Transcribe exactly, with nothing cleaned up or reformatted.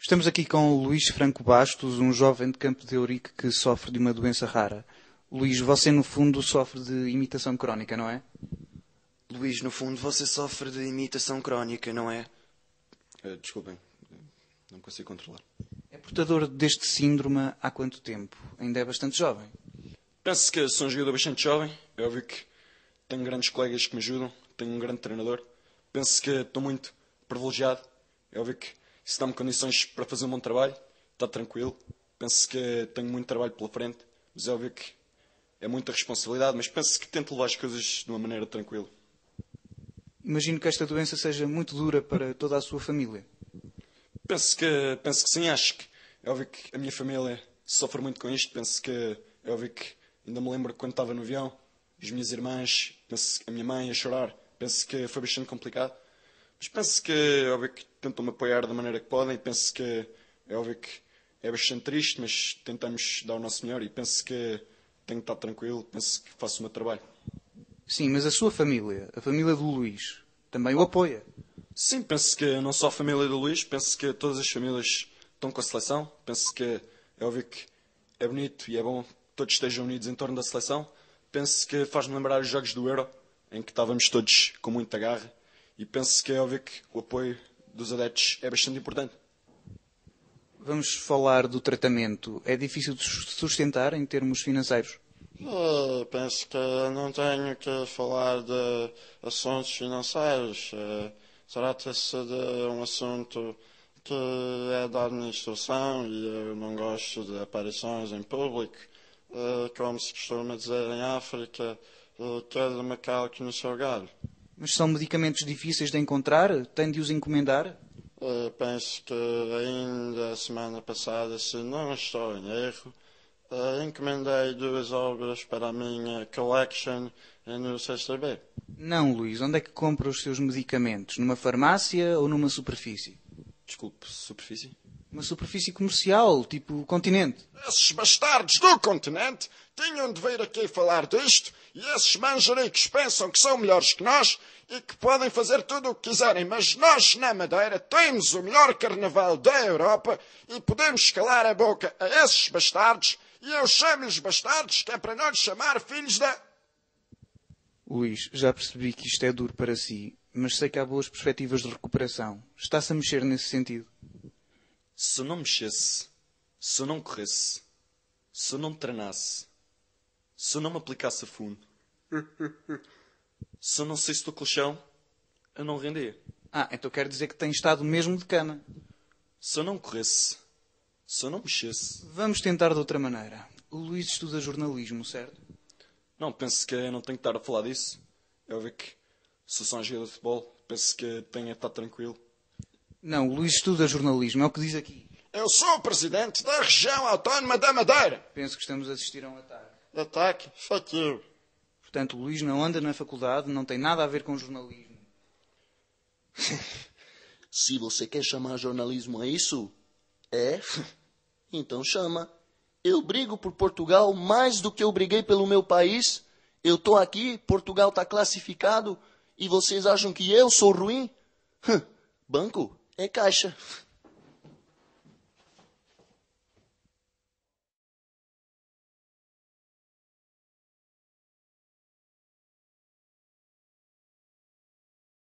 Estamos aqui com o Luís Franco Bastos, um jovem de Campo de Ourique que sofre de uma doença rara. Luís, você no fundo sofre de imitação crónica, não é? Luís, no fundo você sofre de imitação crónica, não é? Uh, desculpem, não me consigo controlar. É portador deste síndrome há quanto tempo? Ainda é bastante jovem. Penso que sou um jogador bastante jovem. É óbvio que tenho grandes colegas que me ajudam. Tenho um grande treinador. Penso que estou muito privilegiado. É óbvio que isso dá-me condições para fazer um bom trabalho. Está tranquilo. Penso que tenho muito trabalho pela frente. Mas é óbvio que é muita responsabilidade. Mas penso que tento levar as coisas de uma maneira tranquila. Imagino que esta doença seja muito dura para toda a sua família. Penso que, penso que sim. Acho que é óbvio que a minha família sofre muito com isto. Penso que é óbvio que ainda me lembro quando estava no avião. As minhas irmãs, penso, a minha mãe a chorar. Penso que foi bastante complicado. Mas penso que é óbvio que tentam-me apoiar da maneira que podem. Penso que é óbvio que é bastante triste, mas tentamos dar o nosso melhor. E penso que tenho que estar tranquilo. Penso que faço o meu trabalho. Sim, mas a sua família, a família do Luís, também o apoia. Sim, penso que não só a família do Luís. Penso que todas as famílias estão com a seleção. Penso que é óbvio que é bonito e é bom que todos estejam unidos em torno da seleção. Penso que faz-me lembrar os jogos do Euro, em que estávamos todos com muita garra. E penso que é óbvio que o apoio dos adeptos é bastante importante. Vamos falar do tratamento. É difícil de sustentar em termos financeiros? Uh, penso que não tenho que falar de assuntos financeiros. Uh, Trata-se de um assunto que é da administração e eu não gosto de aparições em público. Uh, como se costuma dizer em África, uh, cada macaco no seu galho. Mas são medicamentos difíceis de encontrar? Tem de os encomendar? Uh, penso que ainda a semana passada, se não estou em erro, uh, encomendei duas obras para a minha collection no C C B. Não, Luís. Onde é que compra os seus medicamentos? Numa farmácia ou numa superfície? Desculpe, superfície? Uma superfície comercial, tipo Continente. Esses bastardos do Continente tinham de vir aqui falar disto e esses manjericos pensam que são melhores que nós e que podem fazer tudo o que quiserem, mas nós na Madeira temos o melhor carnaval da Europa e podemos calar a boca a esses bastardos e eu chamo-lhes bastardos que é para não lhes chamar filhos da... Luís, já percebi que isto é duro para si, mas sei que há boas perspectivas de recuperação. Está-se a mexer nesse sentido? Se eu não mexesse, se eu não corresse, se eu não treinasse, se eu não me aplicasse a fundo, se eu não saísse do colchão, eu não rendia. Ah, então quer dizer que tem estado mesmo de cama. Se eu não corresse, se eu não mexesse... Vamos tentar de outra maneira. O Luís estuda jornalismo, certo? Não, penso que eu não tenho que estar a falar disso. É óbvio que se eu sou um jogador de futebol, penso que tenho que estar tranquilo. Não, o Luís estuda jornalismo, é o que diz aqui. Eu sou o presidente da região autónoma da Madeira. Penso que estamos a assistir a um ataque. Ataque? Fuck you. Portanto, o Luís não anda na faculdade, não tem nada a ver com jornalismo. Se você quer chamar jornalismo a isso, é? Então chama. Eu brigo por Portugal mais do que eu briguei pelo meu país. Eu estou aqui, Portugal está classificado, e vocês acham que eu sou ruim? Banco é caixa.